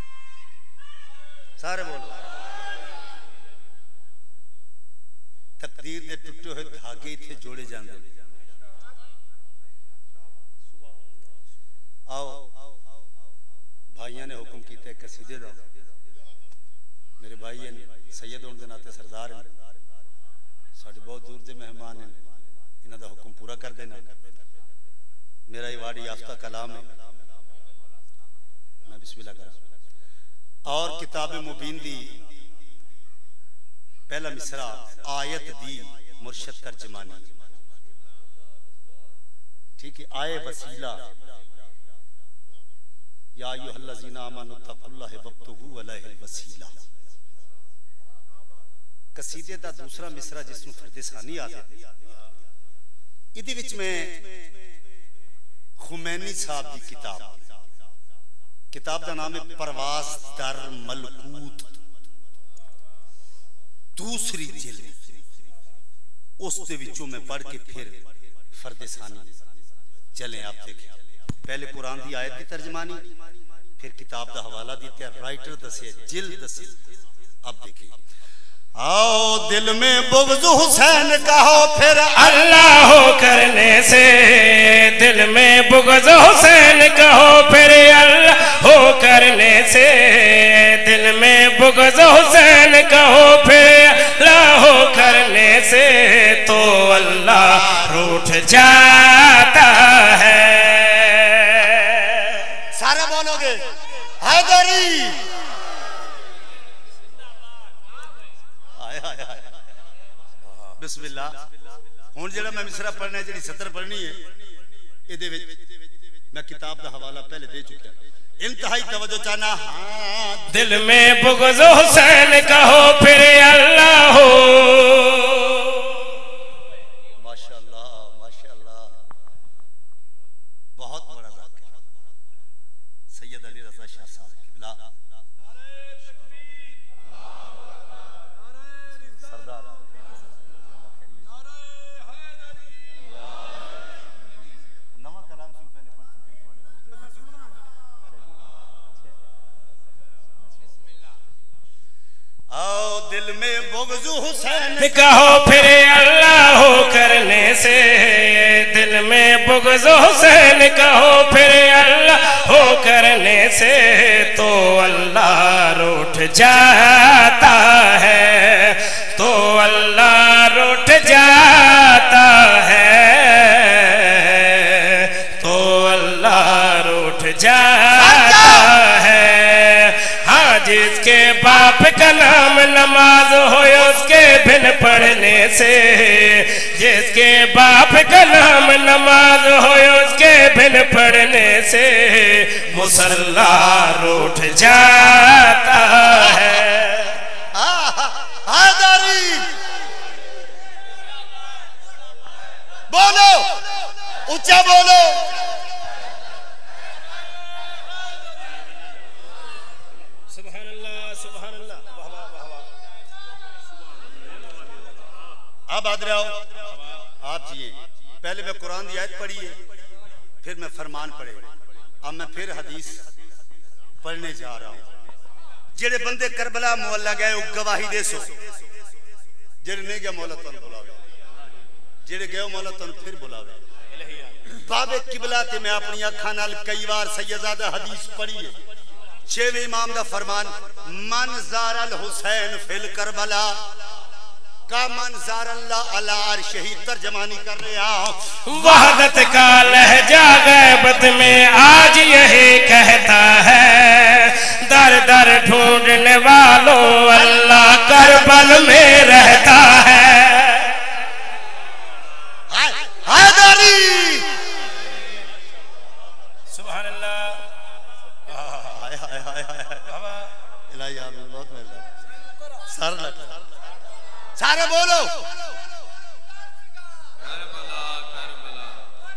सारे बोलो तकदीर दे टुटे हुए धागे इत्थे जोड़े जांदे ने। आओ भाइयों ने हुक्म किया कसीदे दा, मेरे भाई हैं सैयद होने के नाते सरदार हैं, साढ़े बहुत दूर के मेहमान हैं, इन्हां दा हुक्म पूरा कर देना। मेरा वाड़ी याफ्ता कलाम है, मैं बिस्मिल्लाह करा। और किताब मुबीन दी पहला मिसरा आयत दी मुर्शद तर्जमानी, ठीक है। आए वसीला या अय्युहल्लज़ीना आमनू तक़ुल्लाह वब्तगू अलैहिल वसीला। कसीदे दा दूसरा मिसरा जिसमें फरदेसानी आते इहदे विच मैं खुमैनी साहब की किताब, किताब का नाम है परवास दर मलकूत, दूसरी जिल्द, उस दे विचों मैं पढ़ के फिर फरदेसानी चलें। आप देखें पहले कुरान की आयत की तर्जमानी, फिर किताब का हवाला दिता, राइटर दसे, जिल्द दसी। अब देखिए, आओ दिल में बुग़्ज़ हुसैन कहो फिर अल्लाह करने से, दिल में बुग़्ज़ हुसैन कहो फिर अल्लाह करने से, दिल में बुग़्ज़ हुसैन कहो फिर अल्लाह करने से, तो अल्लाह रूठ जाता है। सारे बोलोगे हैदरी। बिस्मिल्लाह। हुण जेड़ा मैं मिसरा पढ़ना, जेड़ी सतर पढ़नी है, इहदे विच मैं किताब दा हवाला पहले दे चुका। इंतहाई तवज्जो चाहना। हाँ, दिल में बुग़्ज़ हुसैन कहो फिर अल्लाह हो। माशाअल्लाह माशाअल्लाह, बहुत बड़ा ज़ाकिर सैयद अली रज़ा शाह साहब किबला सरदार। नवा कलाम से पहले पढ़ चुके हैं। आओ दिल में बुग़्ज़ हुसैन कहो फिर अल्लाह करने से, दिल में बुग़्ज़ हुसैन कहो फिर अल्लाह करने से, तो अल्लाह रूठ जाता है, तो अल्लाह रूठ जाता है, तो अल्लाह रूठ जाता है। हाँ, जिसके बाप का नाम नमाज हो उसके बिन पढ़ने से, जिसके बाप का नाम नमाज हो उसके बिन पढ़ने से, मुसल्ला रूठ जाता है। हैदरी बोलो, ऊंचा बोलो। अब आदर आओ आप जी, पहले मैं कुरान की आयत पढ़ी है, फिर मैं फरमान पढ़े, अब मैं फिर हदीस पढ़ने जा रहा हूं। जेड़े बंदे करबला मोहल्ला गए वो गवाही दे सो, जेड़े नहीं गए मौला तुम बुलावे, जेड़े गए मौला तुम फिर बुलावे। बाबे किबला ते मैं अपनी अखा नाल कई बार सैयदादा हदीस पढ़ी है। छेवें इमाम दा फरमान, मन ज़ारल हुसैन फिल करबला का मन ज़ारल्लाह अला अर्शिही, तर्जमानी कर रहा हूं। वहदत का लहजा गैबत में आज यही कहता है, दर दर ढूंढने वालों अल्लाह करबल में रहता है। हैदरी सुभान अल्लाह। हाय हाय हाय हाय, इलाही आमीन, बहुत मेहरबानी। सर लगा सारे बोलो करबला करबला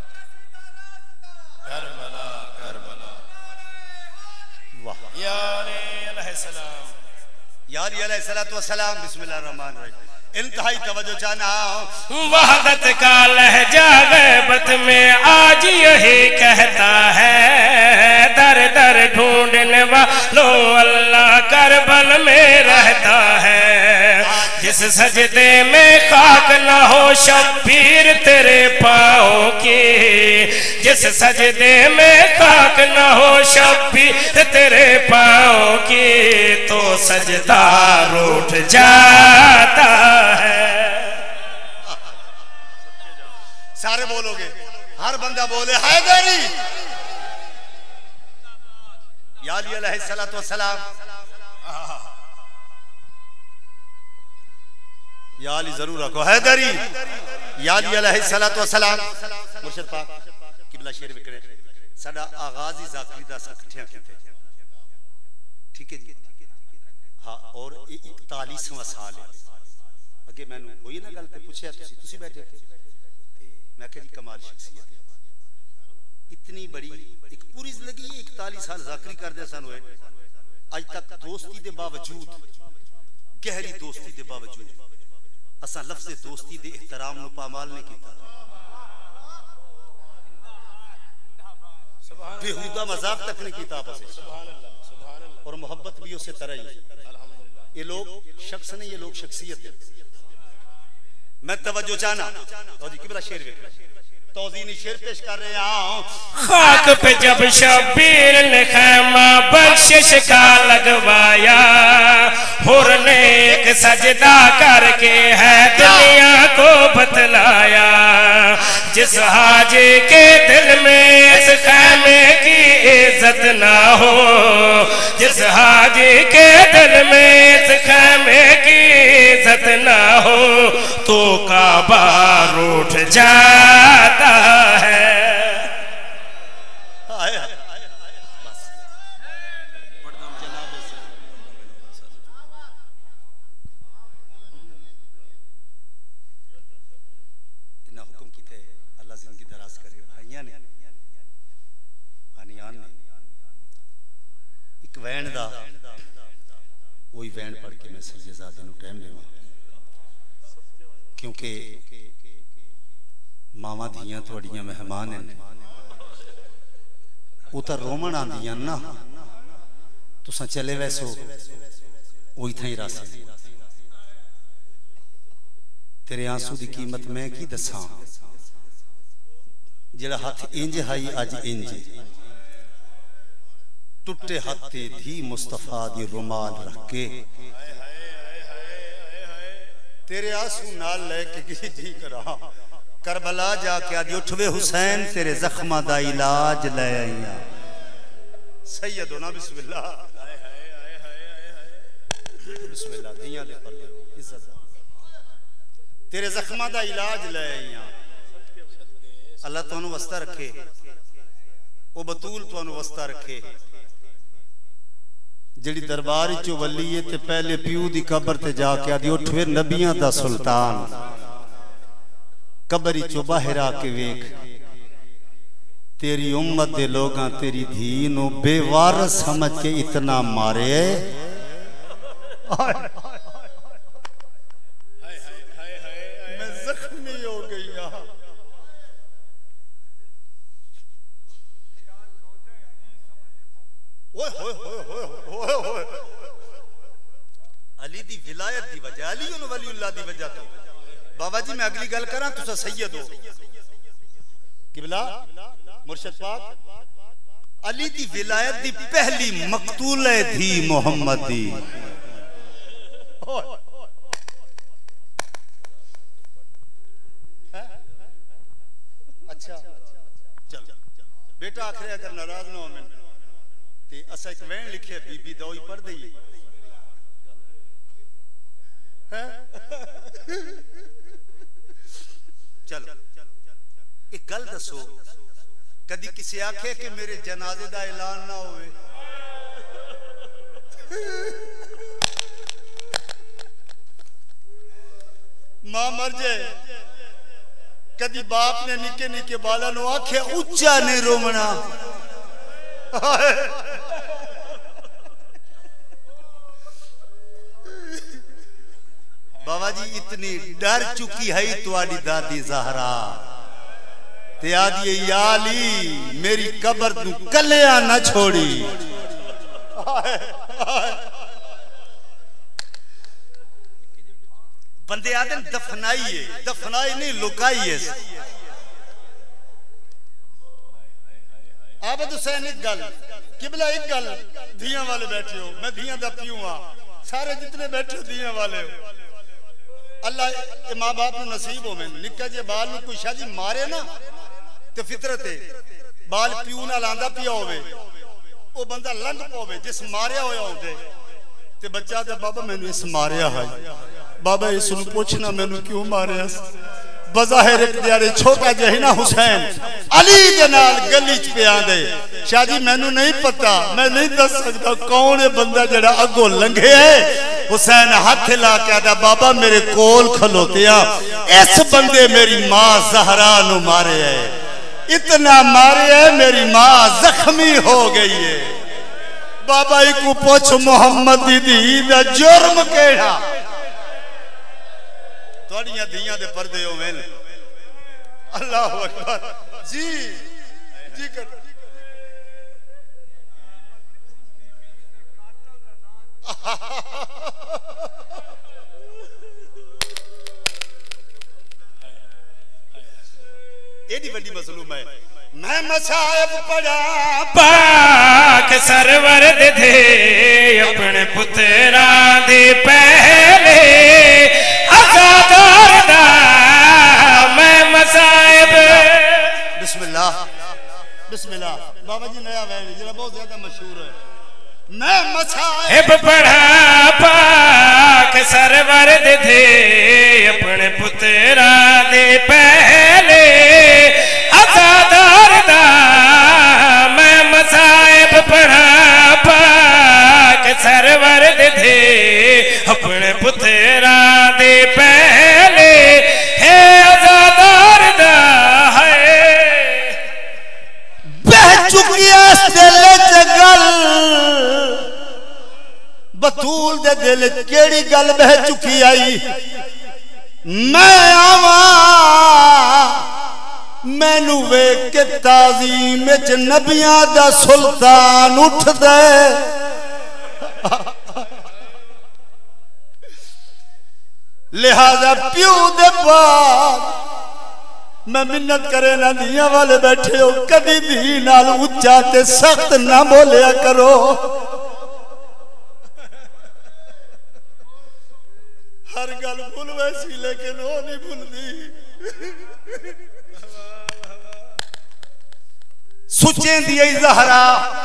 करबला करबला। वाह या अलैहिस्सलाम, या अलैहिस्सलातु वस्सलाम। बिस्मिल्लाहिर रहमानिर रहीम। इंतहाई तवज्जो चाहना। वहदत का लहजा गैबत में आज यही कहता है, दर दर ढूंढने वालों अल्लाह करबल में रहता है। जिस सजदे में खाक न हो शब्बीर तेरे पाँव की, जिस सजदे में खाक न हो शब्बीर तेरे पाँव की, तो सजदा रूठ जाता है। सारे बोलोगे, हर बंदा बोले हैदरी। या अली अलैहिस्सलातु वस्सलाम, या अली जरूर रखो हैदरी। या अली अलैहिस्सलातु वस्सलाम। मुर्शिद पाक किबला शेर विकरे साडा आगाज ही ज़ाकरी दा इकट्ठियां कीते, ठीक है जी। हाँ, और इकतालीसवां साल है। अगे मैनू होई ना गल ते पुछया तुसी तुसी बैठे थे, मैं कह जी कमाल शख्सियत है, इतनी बड़ी एक पूरी जिंदगी इकतालीस साल ज़ाकरी करदे सन होए, अज तक दोस्ती दे बावजूद, गहरी दोस्ती दे बावजूद असा लफ्ज़ दोस्ती दे एहतराम नु पामाल नहीं कीता। बेहुदा मजाक तक नहीं कीता आपस में, और मोहब्बत भी उसे तरह ही। ये लोग शख्स नहीं, ये लोग शख्सियत है। मैं तवज्जो चाहना तो जी किबला शेर वे तौज़ीनी शेर पेश कर रहे हैं। खाक पे जब शब्बीर ने खैमा बख्शिश का लगवाया, हुर ने एक सजदा करके है दुनिया को बतलाया। जिस हाजी के दिल में इस खैमे की इज्जत ना हो, जिस हाजी के दिल में इस खैमे की इज्जत ना हो, तो काबा रूठ जाता है। इन्ना हुक्म कीते अल्लाह जिंदगी दराज करे भाइयां ने हानियान ने एक वैन दा वही वैन पढ़ के मैं सैयदजादे नु टाइम देवां, क्योंकि मावा धियां थोड़ियां मेहमान हैं, वो तो रोमन आंदियां ना, तुसा चले वैसो वही थाई रासे। तेरे आंसू की कीमत मैं की दसा, जेड़ा हाथ इंज हाई अज इंज, टुटे हाथे धी मुस्तफा दी रुमाल रख के तेरे आंसू नाल लेके किसी जी करा करबला जाके आदि उठवे हुसैन तेरे जख्मा दा इलाज ले आईया। सैयदोना बिस्मिल्लाह बिस्मिल्लाह दियां दे पर इज्जत तेरे जख्मा दा इलाज ले आईया। अल्लाह तुहानू वस्ता रखे, ओ बतूल तुहानू वस्ता रखे। जिहड़ी दरबार चो वली है ते पहले प्यू दी कब्र ते जाके आदि उठवे नबियां दा सुल्तान, कब्र चो बाहर आके वेख तेरी उम्मत दे लोगां तेरी धी नु बेवारस समझ के इतना मारे। मैं जख्मी हो गई। अली दी विलायत दी वजह, अली उन वलीउल्लाह दी वजह तो बाबा जी मैं अगली गल करा तुसा सैयद हो किबला मुर्शिद पाक। अली दी विलायत दी पहली मकतूले थी मोहम्मद दी। अच्छा चल बेटा आखिर अगर नाराज ना हो मैं ते असा एक वैन लिखे बीबी दो ही पढ़ दई है। चलो एक गल दसो, कदी किसी आखे कि मेरे जनाजे दा ऐलान ना होवे? मां मर जाए, कदी बाप ने निके निके बाला नु आखे उच्चा नहीं रोमना। बाबा जी इतनी डर चुकी है तुआडी दादी ज़हरा ते आदि या अली मेरी कब्र तू कलिया ना छोड़ी। बंदे आदे दफनाई है, दफनाई नहीं लुकाई है। आबद हुसैन एक गल किबला एक गल धियां वाले बैठे हो, मैं धियां दा पियो हां, सारे जितने बैठे हो धियां वाले हो। अल्लाह ए मां बाप नु नसीब होवे निक्का जे बाल नु कोई शादी मारे ना ते फितरत है बाल पियो ना लांदा पिया होवे ओ बंदा लंघ पवे जिस मारिया होया होंदे ते बच्चा दे बाबा मैनू इस मारिया है, बाबा इस नु पूछना मैनू क्यों मारिया। बज़ाहिर एक दिहाड़े छोटा जिहा ना हुसैन अली दे नाल गली च पे आंदे, शाह जी मैनू नहीं पता, मैं नहीं दस सकता कौन है बंदा जेड़ा अगो लंघे है। हुसैन हाथ ला के आदा बाबा मेरे कोल खलोतिया इस बंदे मेरी मां ज़हरा नु मारे है, इतना मारे है मेरी मां जख्मी हो गई है। बाबा इको पूछ मोहम्मद दी धी दा जुर्म केड़ा, थोड़ियां धियां दे पर्दे होवेन। अल्लाहु अकबर जी जी कर एडी बड़ी मजलूम है। मैं मसायब पढ़ा पाक सरवर दे थे अपने पुत्रा दे पहले आजादार दा मैं मसायब। बिस्मिल्लाह बिस्मिल्लाह बाबा जी नया वैन जरा बहुत ज्यादा मशहूर है। मैं मसायब पढ़ा पाक सरवर दे थे अपने पुत्रा दे पहले आजादार दा मैं मसायब पढ़ा पाक सरवर दे थे अपने पुत्रा दे पहले है आजादार दा है। बह चुकी है दिल च गल बतूल दे दिल केड़ी गल बह चुकी आई। मैं आवा मैनू वेख के ताज़ीम च नबियां दा सुल्तान उठ दे। लिहाजा प्यू दे बाद मैं मिन्नत करे ना धियां वाले बैठे हो कदी धी नाल उच्चा ते सख्त ना बोलिया करो। हर गल भूल वैसी लेकिन वो नहीं भूलती। सुचे दी ज़हरा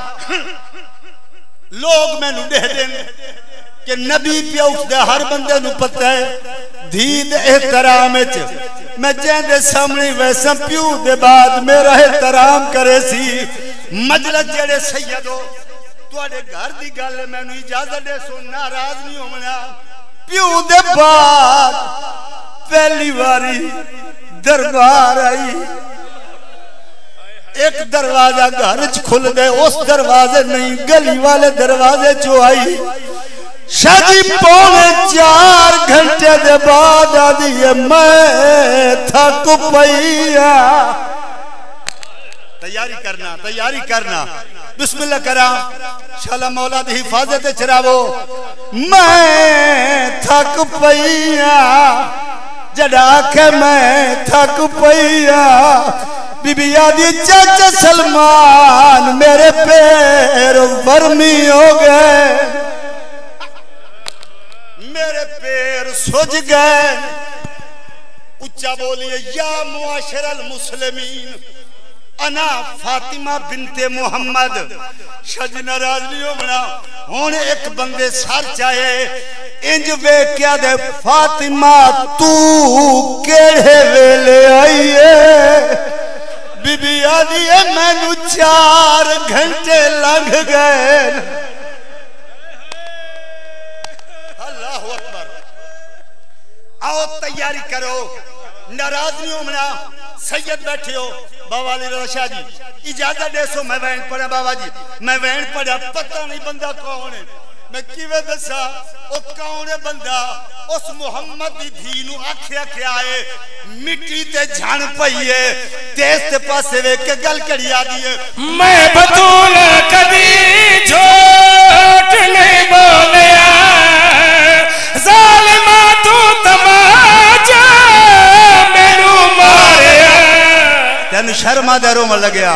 लोग मैनू दे देन कि नबी पिया उठदा हर बंदे नू पता है धी दे एहतराम च मैं जेंदे सामने वैसा प्यू दे बाद मेरा एहतराम करे सी। मजलस जेड़े सैयदो तुहाडे घर दी गल मैनू इजाजत दे सो नाराज नहीं होना। प्यू दे बाद पहली बारी दरबार आई, एक दरवाजा घर च खुल गए उस दरवाजे नहीं गली वाले दरवाजे चो आई। शादी पौने चार घंटे दे बाद आदि मैं थक पईया। तैयारी करना तैयारी करना बिस्मिल्लाह करा शाला मौला दी हिफाजत च रहो। मैं थक पईया जड़ा के मैं थक पईया। बीबी आदि चाचा सलमान मेरे पैर वर्मी हो गए, मेरे पैर सुज गए। उच्चा बोलिए या मुआशरल मुस्लिमीन अना फातिमा बिनते मोहम्मद। शज नाराज नहीं होना हुण एक बंदे सर चाहे इंज वेख्या दे फातिमा तू केड़े वेले आई है। बीबी आदि मैनू चार घंटे लंघ गए। अल्लाहु अकबर। आओ तैयारी करो नाराज नहीं होना। सैयद बैठे हो बाबा अली रज़ा शाह जी इजाजत दे सो मैं वैन पढ़ा। बाबा जी मैं वैन पढ़ा पता नहीं बंदा कौन है मैं किवें दसा ओ कौन है बंदा। उस मुहम्मद दी धी नू आखिया क्या है मिट्टी ते झण पई है तेज ते पासे वेख के गल कड़ी आदी है। मैं बतूल कदी झूठ नहीं बोलिया जालिमा तू तमाम दे रोमन लग्या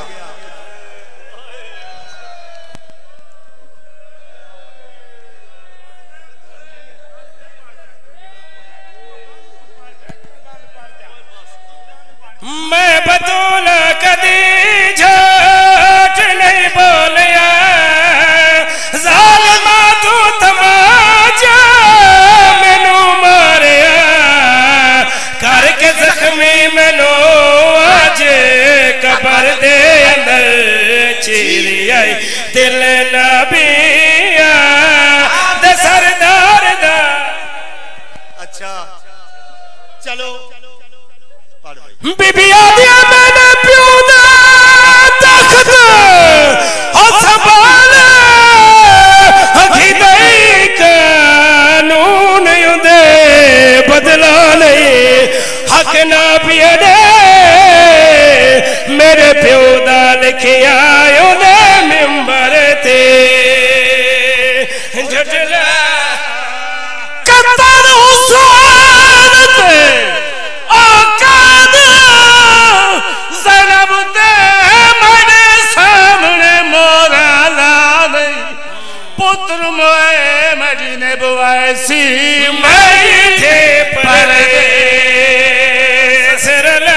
मैं बतूल कदी झूठ नहीं बोलिया ज़ालिमा तू तमाचा मैनू मारिया करके जख्मी मैनू आज कबर दे अंदर चीरी आई दिल नबिया दे सरदार दा। अच्छा चलो बीबी आदिया मैंने प्यो दा तख्त संभाल अखीदई कानून उदे बदला नहीं हक ना पिया दे मेरे प्यो दा लिखिया उदे मिंबर ते झुटला कत्तर हुसैन ते पुत्र मोए मदीने बुआसी मैं थे पर सिर